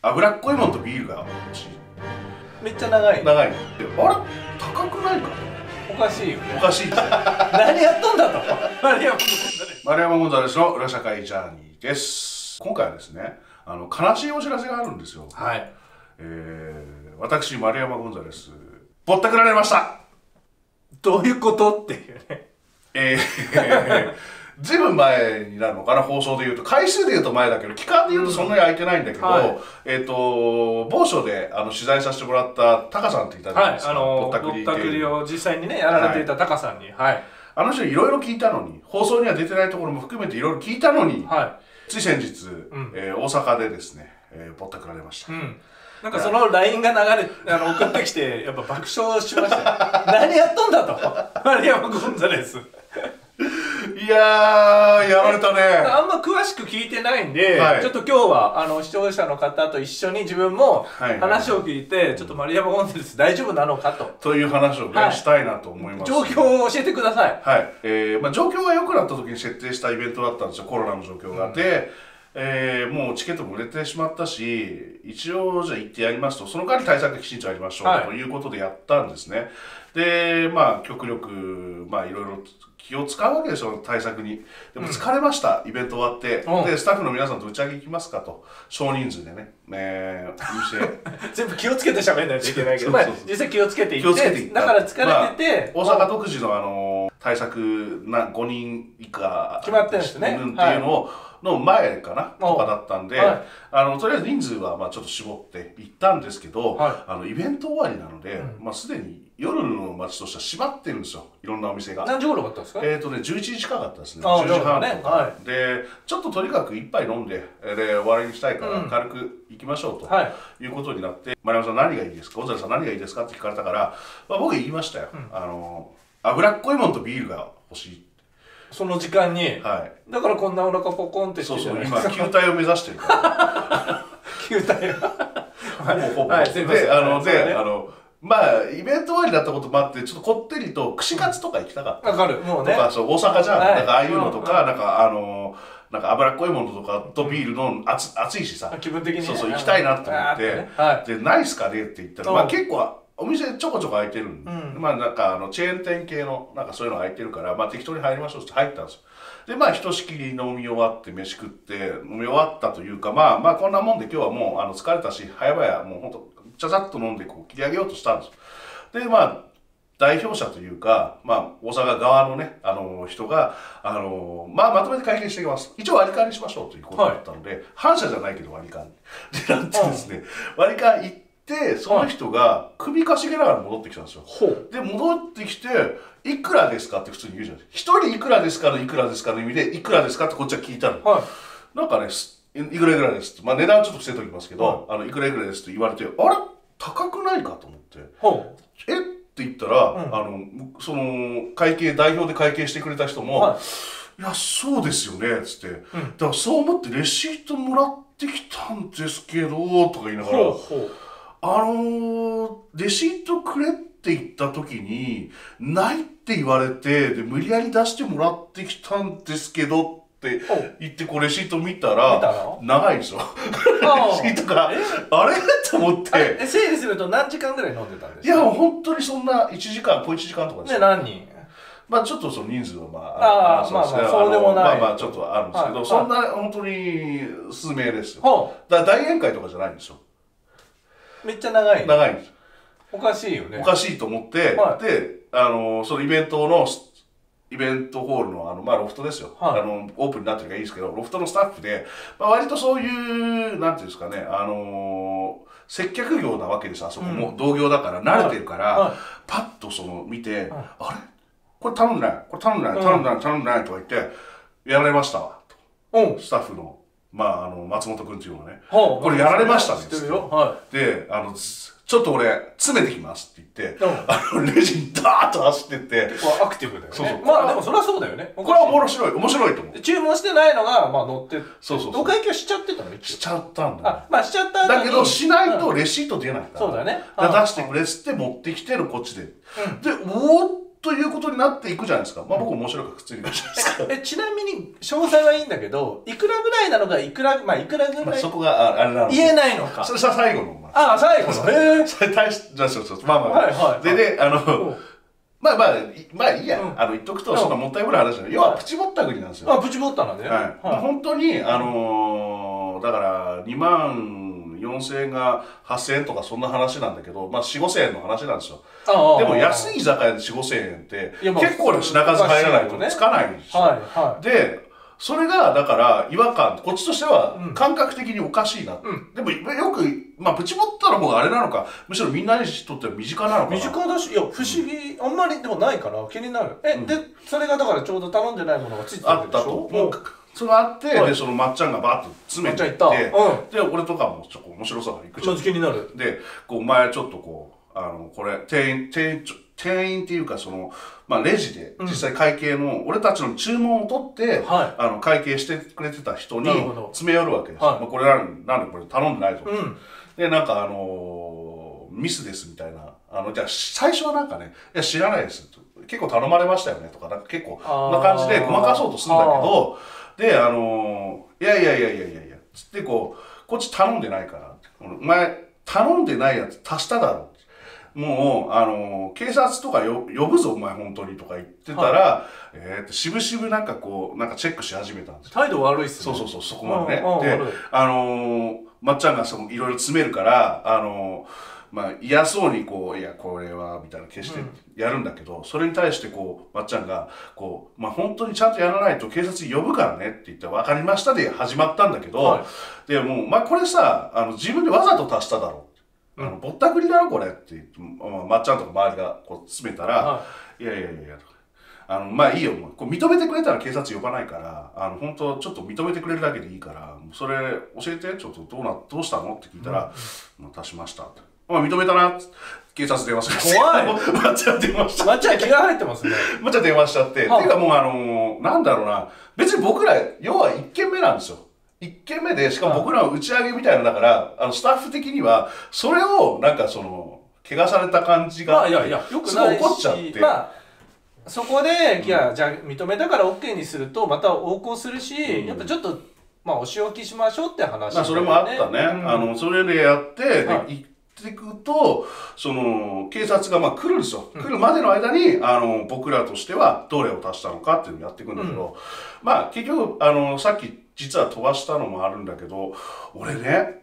脂っこいもんとビールが欲しい。 めっちゃ長い。 長いので、あれ高くないか。 おかしいよね。 おかしいって何やっとんだと。丸山ゴンザレス。 丸山ゴンザレスの裏社会ジャーニーです。今回はですね、悲しいお知らせがあるんですよ。 はい。 私丸山ゴンザレスぼったくられました。 どういうことっていうね。 ずいぶん前になるのかな、放送でいうと。回数でいうと前だけど、期間でいうとそんなに空いてないんだけど、 はい、 某所で取材させてもらったタカさんっていたじゃないですか。 ぼったくりを実際にねやられていたタカさんに、はい、 あの人いろいろ聞いたのに、放送には出てないところも含めていろいろ聞いたのに、 はい、 つい先日、大阪でですね、ぼったくられました。 なんかその LINE が送ってきてやっぱ爆笑しましたよ。何やっとんだと丸山ゴンザレス。 いやー、やられたね。 あんま詳しく聞いてないんで、 はい、 ちょっと今日は視聴者の方と一緒に自分も話を聞いて、ちょっと丸山ゴンザレス大丈夫なのかという話を、ね、したいなと思います。 状況を教えてください。 はい、状況が良くなった時に設定したイベントだったんですよ。コロナの状況があって、もうチケットも売れてしまったし、一応じゃあ行ってやりますと、その代わり対策きちんとやりましょう、ということでやったんですね。で、極力いろいろ気を使うわけですよ、対策に。でも疲れました、イベント終わって。で、スタッフの皆さんと打ち上げ行きますかと。少人数でね、 全部気をつけて喋んないといけないけど、実際気をつけていって、だから疲れてて、 大阪独自の対策5人以下決まってるんですね。 っていうの前かなとかだったんで、とりあえず人数はちょっと絞って行ったんですけど、イベント終わりなので、すでに夜の街としては閉まってるんですよ、いろんなお店が。 何時頃だったんですか ？11時近かったですね。10時半とかで、ちょっととにかく一杯飲んで終わりにしたいから軽く行きましょうということになって、丸山さん何がいいですか、ゴンザレスさん何がいいですかって聞かれたから、僕言いましたよ。脂っこいもんとビールが欲しい。 その時間に、 はい、 だからこんなお腹ポコンってしてるじゃないですか。 そうそう、今球体を目指してるから球体がほぼで、イベント終わりだったこともあって、ちょっとこってりと串カツとか行きたかった。 わかる、もうね。 とか、そう、大阪じゃん。なんかああいうのとか、なんか脂っこいものとかとビールの熱いしさ、 気分的にそうそう行きたいなと思って、で、ないっすかねって言ったら、結構お店ちょこちょこ開いてるんで、なんかチェーン店系のなんかそういうの開いてるから、適当に入りましょうって入ったんですよ。で、ひとしきり飲み終わって飯食って飲み終わったというか、こんなもんで今日はもう疲れたし、早々もうほんとちゃちゃっと飲んで切り上げようとしたんですよ。で、代表者というか、大阪側のね、人が、まとめて会見していきます。一応割り勘にしましょうということだったので、反社じゃないけど割り勘に。で、なってですね、割り勘行って、その人が首かしげながら戻ってきたんですよ。で、戻ってきて、いくらですかって普通に言うじゃないですか。一人いくらですかのいくらですかの意味で、いくらですかってこっちは聞いたの。なんかね、いくらいくらですって、値段ちょっと伏せときますけど、いくらいくらですって言われて、あれ高くないかと思って。って言ったら、その会計代表で会計してくれた人も「いやそうですよね」っつって「だからそう思ってレシートもらってきたんですけど」とか言いながらレシートくれって言った時に「ない」って言われてで無理やり出してもらってきたんですけどって言ってレシート見たら長いんですよ。レシートがあれと思って。 整理すると何時間ぐらい飲んでたんですか？ いや本当にそんな1時間1時間とかですよ。 何人？ ちょっとその人数はそうでもないちょっとあるんですけど、そんな本当に数名ですよ。だから大宴会とかじゃないんですよ。 めっちゃ長い。 長いんです。 おかしいよね。 おかしいと思って、でそのイベントホールのロフトですよ。オープンになってるからいいですけど、ロフトのスタッフで割とそういうなんていうんですかね、接客業なわけです。あそこも同業だから慣れてるから、パッと見て「あれこれ頼んでないこれ頼んでない頼んでない頼んでない」とか言って「やられましたわ」とスタッフの松本君っていうのがね「これやられましたね」っつってでちょっと俺詰めてきますって言ってレジにダーッと走ってってアクティブだよね。でもそれはそうだよね。 これは面白いと思う。 注文してないのが乗ってお会計しちゃってたの？ しちゃったんだ。 しちゃっただけどしないとレシート出ないから。 そうだね。 出してくれっつって持ってきてるこっちで。でおーっということになっていくじゃないですか。まあ僕面白いから普通に言うじゃないですか。 ちなみに詳細はいいんだけど、いくらぐらいなのか、いくらぐらい、 そこがあれなので言えないのか。 それさ最後の。 ああ、最後の。へえ。 それ大し、じゃあそうまあまあ。 はいはい。 で、まあいいや、言っとくと、そんなもったいぶる話じゃない。要はプチぼったくりなんですよ。 あ、プチぼったなんで。 はい。本当に、だから2万4000円が8000円とかそんな話なんだけど、まあ4、5000円の話なんですよ。でも安い居酒屋で4、5000円って結構な品数入らないとつかないんですよ。で、それがだから違和感、こっちとしては感覚的におかしいな。でもよく、まあプチぼったの方があれなのか、むしろみんなにとっては身近なのかな。 身近だし、いや不思議、あんまりでもないから気になる。で、それがだからちょうど頼んでないものがついてたんでしょ。あったと。 それがあって、で、そのまっちゃんがバーッと詰めていって、で、俺とかもちょっと面白さがいくじゃん。 気になる。 で、こう前ちょっとこう、これ、店員っていうかまあレジで実際会計の、俺たちの注文を取って、会計してくれてた人に詰め寄るわけですよ。まあこれなんでこれ頼んでないぞ。で、なんかミスですみたいな。じゃあ最初はなんかね、いや知らないです。結構頼まれましたよねとか、なんか結構な感じでごまかそうとするんだけど、で、いや、つってこっち頼んでないから。お前、頼んでないやつ足しただろ。もう、警察とか呼ぶぞ、お前本当にとか言ってたら、しぶしぶなんかチェックし始めたんですよ。 態度悪いっすね。 そう、そこまでね。で、まっちゃんがいろいろ詰めるから、まあ嫌そうにいやこれはみたいな消してやるんだけど、それに対してまっちゃんがまあ本当にちゃんとやらないと警察呼ぶからねって言って分かりましたで始まったんだけど、でもうまあこれさ自分でわざと足しただろう、ぼったくりだろこれって言って、まっちゃんとか周りが詰めたら、いやとかまあいいよ、認めてくれたら警察呼ばないから、本当ちょっと認めてくれるだけでいいから、それ教えて、ちょっとどうしたのって聞いたら、足しましたって。認めたな、警察電話して。怖い。 まっちゃん電話しちゃって。 まっちゃん気が入ってますね。 まっちゃん電話しちゃって。ていうかもうなんだろうな、別に僕ら、要は1軒目なんですよ。1軒目で、しかも僕らの打ち上げみたいなだから、スタッフ的には、それをなんか怪我された感じが、 よくないし、 起こっちゃって。 そこで、じゃあ認めたから OK にすると、また横行するし、やっぱちょっと、お仕置きしましょうって話だよね。 それもあったね。それでやって、行ってくと、警察が来るんですよ。来るまでの間に、僕らとしてはどれを足したのかっていうのをやっていくんだけど、結局、さっき実は飛ばしたのもあるんだけど、俺ね、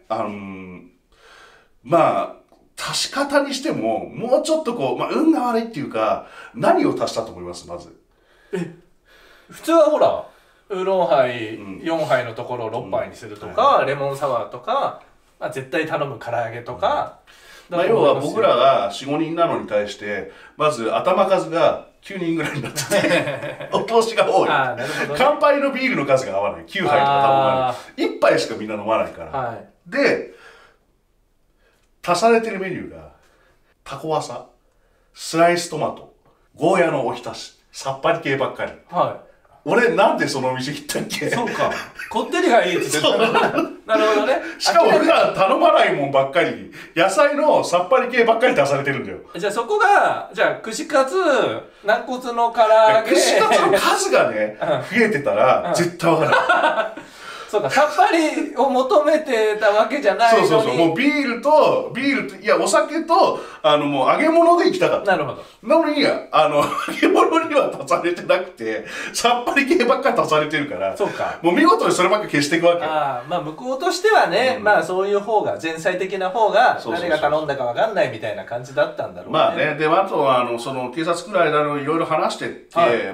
足し方にしても、もうちょっと運が悪いっていうか、何を足したと思います、まず。 普通はほら、ウーロンハイ4杯のところを6杯にするとか、レモンサワーとか、絶対頼む唐揚げとか。 要は僕らが4、5人なのに対して、まず頭数が9人ぐらいになってて、お通しが多い。乾杯のビールの数が合わない。9杯とか頼まない。1杯しかみんな飲まないから。で、足されてるメニューが、タコワサ、スライストマト、ゴーヤのおひたし、さっぱり系ばっかり。俺なんでそのお店行ったっけ？ そうか。こってりがいいって言ってた。なるほどね。 しかも普段頼まないもんばっかり、野菜のさっぱり系ばっかり出されてるんだよ。 じゃあそこが、串カツ、軟骨の唐揚げ。 串カツの数がね、増えてたら、絶対わからない。 そうか、さっぱりを求めてたわけじゃないのに。 そう、もうビールと、いや、お酒と、もう揚げ物で行きたかった。 なるほど。 なのに、揚げ物には足されてなくて、さっぱり系ばっかり足されてるから、 そうか。 もう見事にそればっかり消していくわけ。 向こうとしてはね、そういう方が、前菜的な方が、誰が頼んだかわかんないみたいな感じだったんだろうね。 で、あとは、警察くらいいろいろ話してって、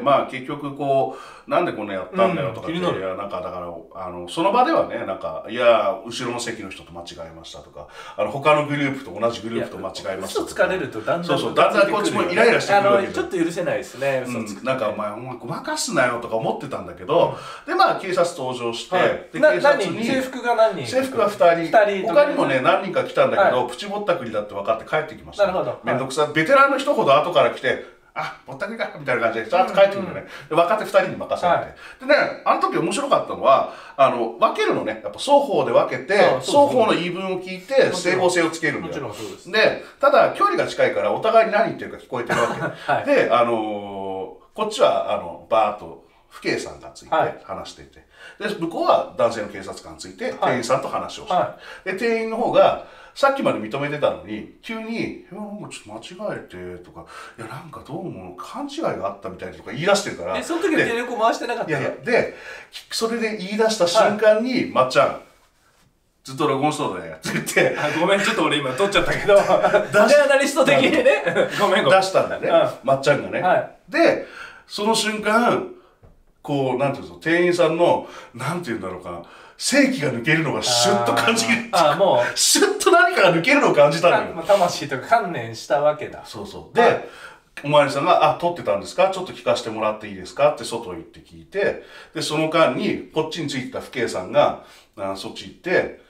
結局なんでこんなやったんだよとかって、なんかだから、その場ではね、なんか、いや、後ろの席の人と間違えましたとか、他のグループと同じグループと間違えましたとか。 嘘つかれるとだんだん。 だんだんこっちもイライラしてくるわけで。 ちょっと許せないですね、嘘つく。 なんかお前ごまかすなよとか思ってたんだけど、で、警察登場して、で、 警察に。制服が何人？ 制服が2人。他にもね、何人か来たんだけど、プチぼったくりだって分かって帰ってきました。 なるほど。 めんどくさい。ベテランの人ほど後から来て、 ぼったくりかみたいな感じでちゃんと帰ってくるんだよね、で若手2人に任せられて、でねあの時面白かったのは分けるのね、やっぱ双方で分けて双方の言い分を聞いて整合性をつけるんだよ。でただ距離が近いからお互いに何言ってるか聞こえてるわけでこっちはバーッと父兄さんがついて話していて、で向こうは男性の警察官ついて店員さんと話をして、で店員の方がさっきまで認めてたのに急に「もうちょっと間違えて」とか「いやなんかどうも勘違いがあったみたい」とか言い出してるから、 その時はテレコ回してなかった。 でそれで言い出した瞬間に「まっちゃんずっと録音しとったね」って言って 「ごめんちょっと俺今撮っちゃったけどジャーナリスト的にねごめん出したんだよね、まっちゃんがね。でその瞬間こうなんていうの店員さんのなんていうんだろうか、正気が抜けるのがシュッと感じる、もうシュッと何かが抜けるのを感じたのよ。 魂とか観念したわけだ。 そうそう。で、おまわりさんが「撮ってたんですか、ちょっと聞かせてもらっていいですか」って外行って聞いて、でその間にこっちについてた父兄さんがそっち行って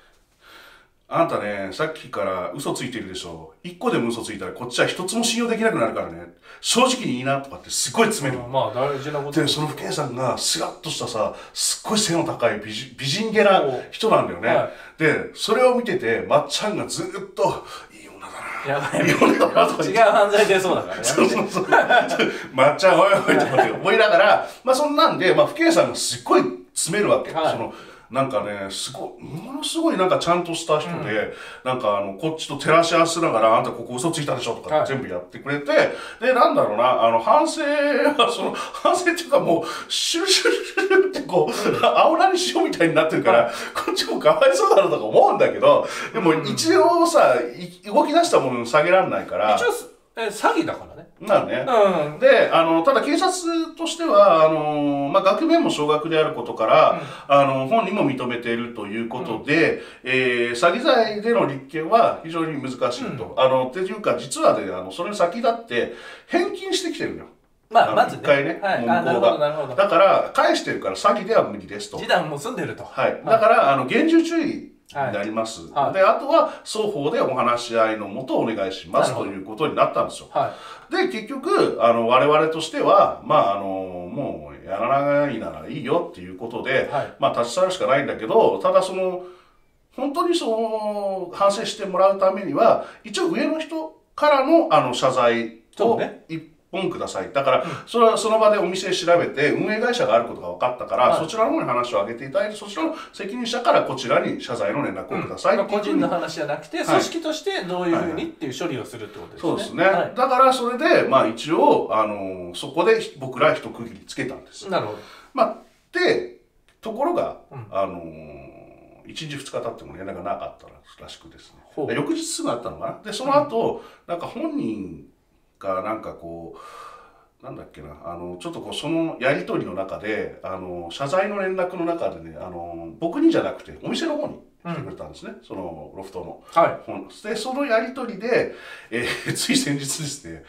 「あんたねさっきから嘘ついてるでしょ、一個でも嘘ついたらこっちは一つも信用できなくなるからね、正直にいいな」とかってすっごい詰める。 まあ大事なことでその父兄さんがスラッとしたさすっごい背の高い美人げな人なんだよね、でそれを見ててまっちゃんがずっと「いい女だな、いい女だな」とか違う犯罪出そうだからね。 そうまっちゃんおいおいとかって思いながらそんなんで父兄さんがすっごい詰めるわけ、なんかねものすごいなんかちゃんとした人で、なんかこっちと照らし合わせながら「あんたここ嘘ついたでしょ」とか全部やってくれて、でなんだろうな反省は反省っていうかもうシュルシュルシュルってこう青菜に塩みたいになってるから、こっちもかわいそうだろうとか思うんだけど、でも一応さ動き出したもの下げられないから。 一応詐欺だからね。 なんね。で、ただ警察としては、学面も少額であることから、本人も認めているということで、詐欺罪での立件は非常に難しいと。っていうか、実はね、それに先立って返金してきてるのよ。 まずね。 一回ね、向こうが。だから、返してるから詐欺では無理ですと。 示談も済んでると。 はい。だから、厳重注意。になります、であとは双方でお話し合いのもとお願いしますということになったんですよ、で結局我々としてはもうやらないならいいよっていうことで、立ち去るしかないんだけど、ただ本当に反省してもらうためには一応上の人からの謝罪を本ください。だから、それはその場でお店調べて運営会社があることが分かったから、そちらの方に話を上げていただいて、そちらの責任者からこちらに謝罪の連絡をくださいっていう。 個人の話じゃなくて、組織としてどういうふうにっていう処理をするってことですね。 そうですね。だからそれで一応そこで僕ら一区切りつけたんです。 なるほど。 でところが1日2日経っても連絡がなかったらしくですね。翌日すぐあったのかな。でその後なんか本人がなんかこうなんだっけなちょっとそのやり取りの中で謝罪の連絡の中でね僕にじゃなくてお店の方に来てくれたんですね、そのロフトの。でそのやり取りで、つい先日ですね、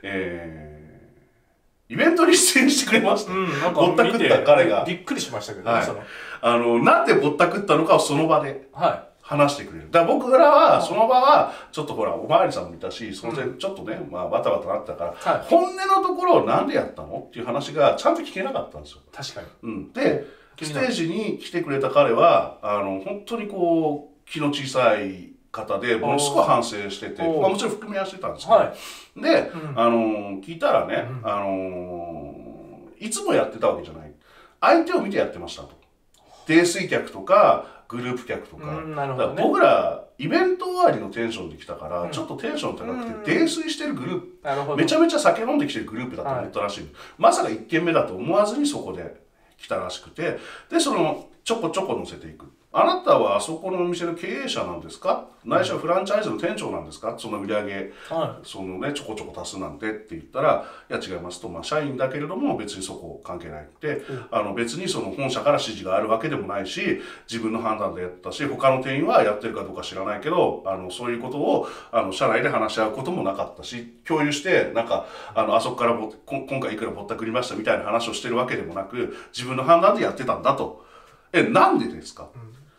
イベントに出演してくれました。ぼったくった彼が。 びっくりしましたけどね。なんでぼったくったのかをその場で。話してくれる。だから僕らはその場はちょっとほらおまわりさんもいたし、その点ちょっとねバタバタなってたから、本音のところをなんでやったのっていう話がちゃんと聞けなかったんですよ。 確かに。 でステージに来てくれた彼は本当にこう気の小さい方でものすごい反省してて、もちろん含みはしてたんですけど、で聞いたらねいつもやってたわけじゃない。相手を見てやってましたと。泥酔客とかグループ客とか、僕らイベント終わりのテンションで来たから、ちょっとテンション高くて泥酔してるグループ、めちゃめちゃ酒飲んできてるグループだと思ったらしい、まさか1軒目だと思わずにそこで来たらしくて、でちょこちょこ乗せていく。あなたはあそこのお店の経営者なんですか、ないしはフランチャイズの店長なんですか、その売り上げ、ちょこちょこ足すなんてって言ったら、いや違いますと、社員だけれども別にそこ関係ないって、別にその本社から指示があるわけでもないし、自分の判断でやったし、他の店員はやってるかどうか知らないけど、そういうことを社内で話し合うこともなかったし、共有してなんかあそこから今回いくらぼったくりましたみたいな話をしてるわけでもなく、自分の判断でやってたんだと。なんでですか。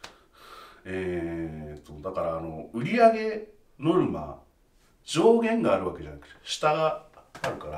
だから売上ノルマ上限があるわけじゃなくて下があるから、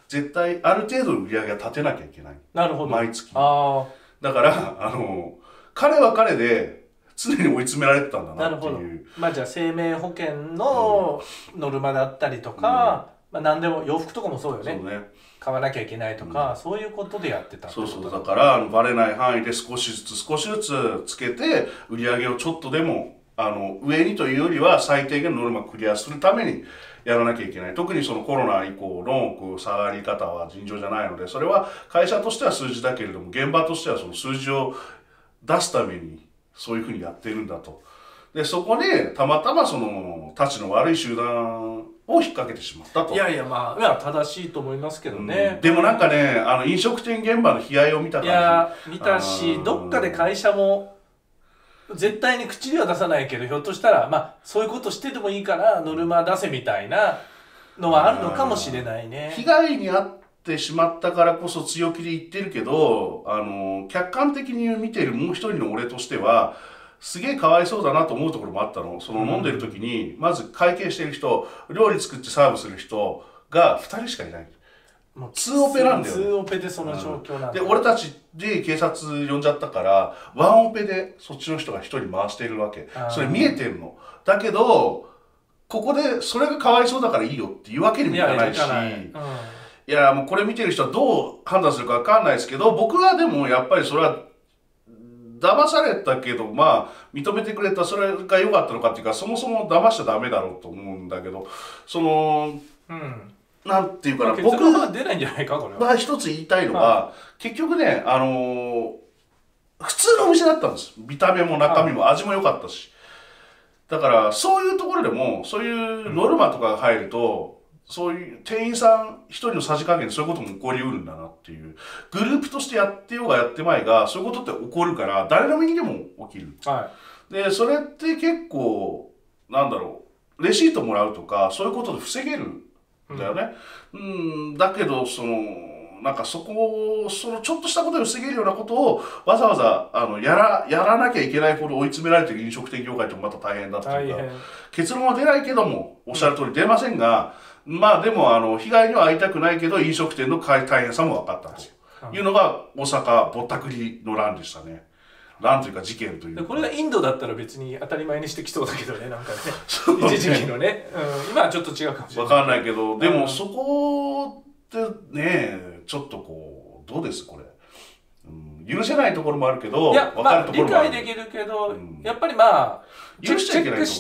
絶対ある程度の売り上げが立てなきゃいけない。 なるほど。 毎月。だから彼は彼で常に追い詰められてたんだなっていう。 まあじゃあ生命保険のノルマだったりとか、まあ何でも洋服とかもそうよね。そうね。買わなきゃいけないとか、そういうことでやってた。 そうそう。だからバレない範囲で少しずつつけて売り上げをちょっとでも上にというよりは最低限のノルマをクリアするためにやらなきゃいけない。特にそのコロナ以降の下がり方は尋常じゃないので、それは会社としては数字だけれども現場としてはその数字を出すためにそういうふうにやってるんだと。でそこでたまたまそのたちの悪い集団を引っ掛けてしまったと。 いやいや、まあ正しいと思いますけどね。 でもなんかね、飲食店現場の悲哀を見た感じ。 いや見たし、どっかで会社も絶対に口には出さないけど、ひょっとしたらまあそういうことしてでもいいからノルマ出せみたいなのはあるのかもしれないね。 被害に遭ってしまったからこそ強気で言ってるけど、客観的に見ているもう一人の俺としてはすげえかわいそうだなと思うところもあったの。その飲んでる時にまず会計してる人、料理作ってサーブする人が2人しかいない。もう2オペなんだよね。 2オペでその状況なんだ。 で俺たちで警察呼んじゃったから1オペでそっちの人が1人回しているわけ。それ見えてるの。だけどここでそれがかわいそうだからいいよっていうわけにもいかないし、いやもうこれ見てる人はどう判断するか分かんないですけど、僕はでもやっぱりそれは騙されたけどまあ認めてくれた、それが良かったのかっていうか、そもそも騙しちゃダメだろうと思うんだけど、そのなんていうかな、 僕は出ないんじゃないかこれは。 一つ言いたいのは、結局ね普通のお店だったんです。見た目も中身も味も良かったし、だからそういうところでもそういうノルマとかが入ると、そういう店員さん一人のさじ加減でそういうことも起こりうるんだなっていう、グループとしてやってようがやってまいがそういうことって起こるから誰の身にでも起きる、でそれって結構なんだろう、レシートもらうとかそういうことで防げるんだよね、だけどなんかそのちょっとしたことで防げるようなことをわざわざやらなきゃいけないほど追い詰められている飲食店業界ってまた大変だっていうか、結論は出ないけどもおっしゃる通り出ませんが、まあでも被害には遭いたくないけど飲食店の大変さも分かったというのが大阪ぼったくりの乱でしたね。乱というか事件というか。 これがインドだったら別に当たり前にしてきそうだけどね、なんかね一時期のね、今はちょっと違うかもしれない。 分かんないけど、でもそこってねちょっとこうどうですこれ、許せないところもあるけど、 いや、まあ理解できるけど、やっぱりまあチェックして、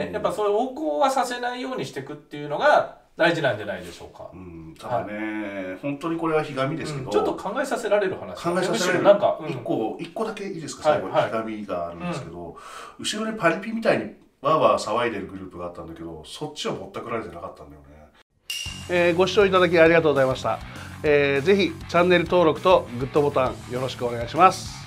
やっぱそういう横行はさせないようにしていくっていうのが大事なんじゃないでしょうか。 ただね、本当にこれはひがみですけど、 ちょっと考えさせられる話。 考えさせられる。なんか一個だけいいですか、最後にひがみがあるんですけど、後ろにパリピみたいにわーわー騒いでるグループがあったんだけど、そっちはぼったくられてなかったんだよね。ご視聴いただきありがとうございました。ぜひチャンネル登録とグッドボタンよろしくお願いします。